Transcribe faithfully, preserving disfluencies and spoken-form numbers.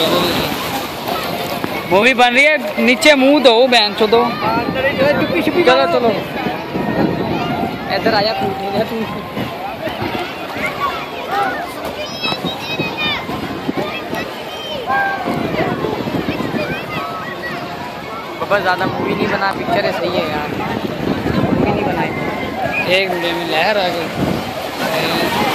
Movie बन रही है, नीचे मुंह दो बहन चो दो। चलो चलो इधर आया तू। बाबा ज़्यादा मूवी नहीं बना, पिक्चर है सही है यार, मूवी नहीं बनाई। एक वीडियो में लहर आ गई।